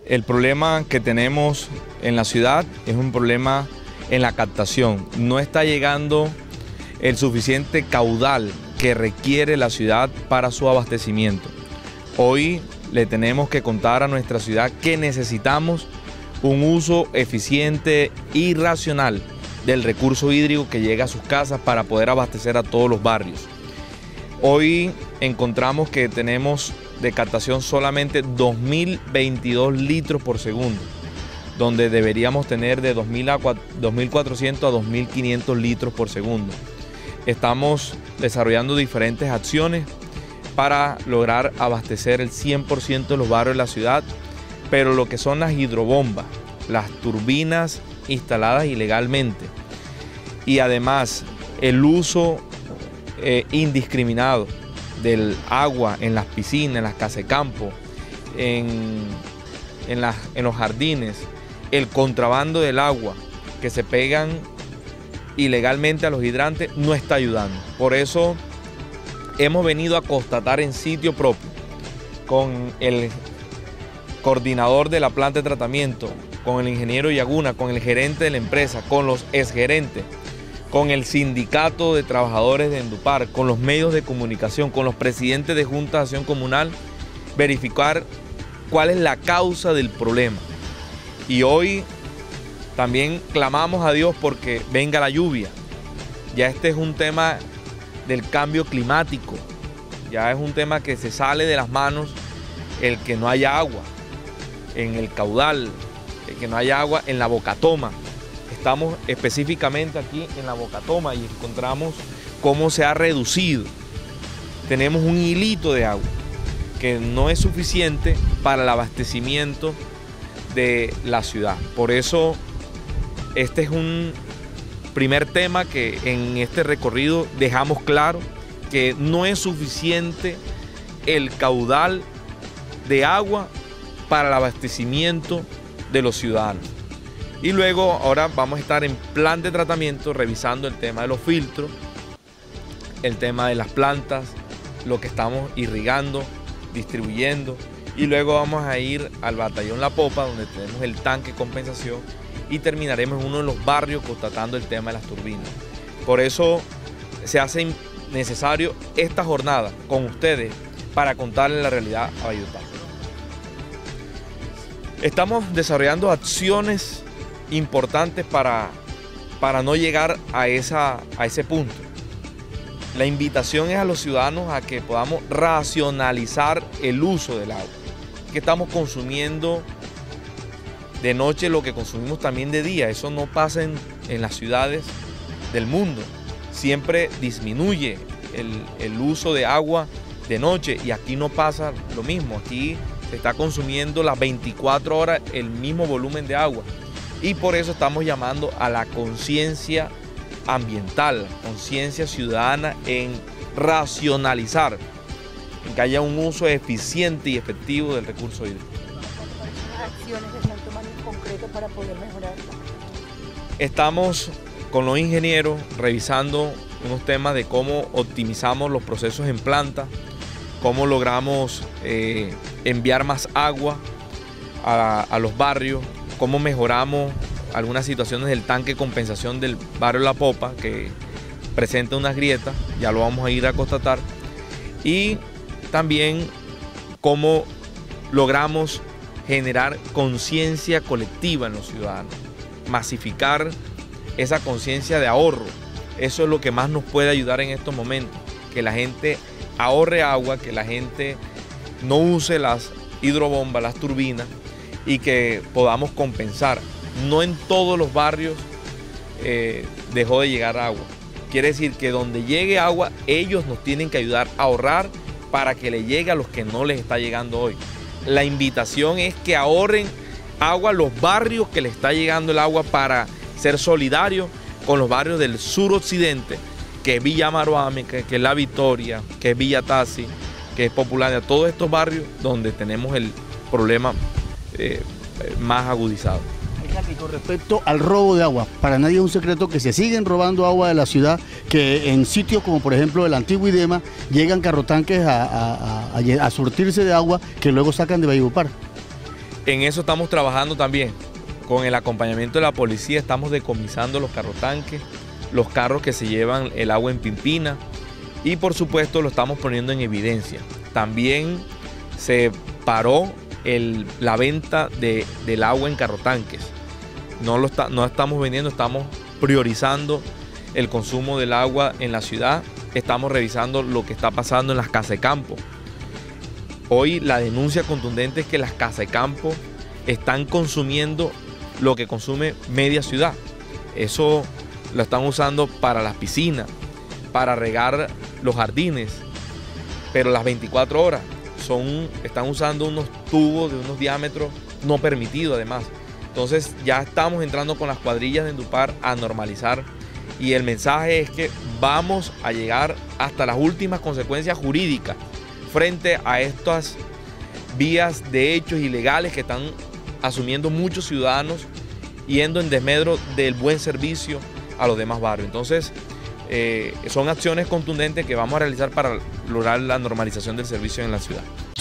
El problema que tenemos en la ciudad es un problema en la captación. No está llegando el suficiente caudal que requiere la ciudad para su abastecimiento. Hoy le tenemos que contar a nuestra ciudad que necesitamos un uso eficiente y racional del recurso hídrico que llega a sus casas para poder abastecer a todos los barrios. Hoy encontramos que tenemos de captación solamente 2.022 litros por segundo, donde deberíamos tener de 2.400 a 2.500 litros por segundo. Estamos desarrollando diferentes acciones para lograr abastecer el 100% de los barrios de la ciudad, pero lo que son las hidrobombas, las turbinas instaladas ilegalmente y además el uso indiscriminado del agua en las piscinas, en las casas de campo, en los jardines, el contrabando del agua que se pegan ilegalmente a los hidrantes no está ayudando. Por eso hemos venido a constatar en sitio propio con el coordinador de la planta de tratamiento, con el ingeniero Yaguna, con el gerente de la empresa, con los exgerentes, con el sindicato de trabajadores de Endupar, con los medios de comunicación, con los presidentes de Junta de Acción Comunal, verificar cuál es la causa del problema. Y hoy también clamamos a Dios porque venga la lluvia. Ya este es un tema del cambio climático, ya es un tema que se sale de las manos el que no haya agua en el caudal, el que no haya agua en la Bocatoma. Estamos específicamente aquí en la Bocatoma y encontramos cómo se ha reducido. Tenemos un hilito de agua que no es suficiente para el abastecimiento de la ciudad. Por eso este es un primer tema que en este recorrido dejamos claro que no es suficiente el caudal de agua para el abastecimiento de los ciudadanos. Y luego ahora vamos a estar en plan de tratamiento revisando el tema de los filtros, el tema de las plantas, lo que estamos irrigando, distribuyendo, y luego vamos a ir al batallón La Popa donde tenemos el tanque de compensación y terminaremos en uno de los barrios constatando el tema de las turbinas. Por eso se hace necesario esta jornada con ustedes para contarles la realidad a Valledupar. Estamos desarrollando acciones importantes para no llegar a ese punto. La invitación es a los ciudadanos a que podamos racionalizar el uso del agua, que estamos consumiendo de noche lo que consumimos también de día. Eso no pasa en las ciudades del mundo. Siempre disminuye el uso de agua de noche y aquí no pasa lo mismo. Aquí se está consumiendo las 24 horas el mismo volumen de agua. Y por eso estamos llamando a la conciencia ambiental, conciencia ciudadana en racionalizar, en que haya un uso eficiente y efectivo del recurso hídrico. ¿Qué acciones se están tomando en concreto para poder mejorar? Estamos con los ingenieros revisando unos temas de cómo optimizamos los procesos en planta, cómo logramos enviar más agua a los barrios, cómo mejoramos algunas situaciones del tanque de compensación del barrio La Popa, que presenta unas grietas, ya lo vamos a ir a constatar, y también cómo logramos generar conciencia colectiva en los ciudadanos, masificar esa conciencia de ahorro. Eso es lo que más nos puede ayudar en estos momentos, que la gente ahorre agua, que la gente no use las hidrobombas, las turbinas, y que podamos compensar. No en todos los barrios dejó de llegar agua. Quiere decir que donde llegue agua, ellos nos tienen que ayudar a ahorrar para que le llegue a los que no les está llegando hoy. La invitación es que ahorren agua a los barrios que les está llegando el agua para ser solidarios con los barrios del suroccidente, que es Villa Maruame, que es La Victoria, que es Villa Tassi, que es Popularidad, todos estos barrios donde tenemos el problema más agudizado. Y con respecto al robo de agua, para nadie es un secreto que se siguen robando agua de la ciudad, que en sitios como por ejemplo el antiguo IDEMA llegan carrotanques a surtirse de agua que luego sacan de Valledupar. En eso estamos trabajando también. Con el acompañamiento de la policía estamos decomisando los carrotanques, los carros que se llevan el agua en Pimpina y por supuesto lo estamos poniendo en evidencia. También se paró la venta del agua en carrotanques. No estamos vendiendo, estamos priorizando el consumo del agua en la ciudad. Estamos revisando lo que está pasando en las casas de campo. Hoy la denuncia contundente es que las casas de campo están consumiendo lo que consume media ciudad. Eso lo están usando para las piscinas, para regar los jardines, pero las 24 horas están usando unos tubos de unos diámetros no permitidos además. Entonces ya estamos entrando con las cuadrillas de Endupar a normalizar y el mensaje es que vamos a llegar hasta las últimas consecuencias jurídicas frente a estas vías de hechos ilegales que están asumiendo muchos ciudadanos yendo en desmedro del buen servicio a los demás barrios. Entonces, son acciones contundentes que vamos a realizar para lograr la normalización del servicio en la ciudad.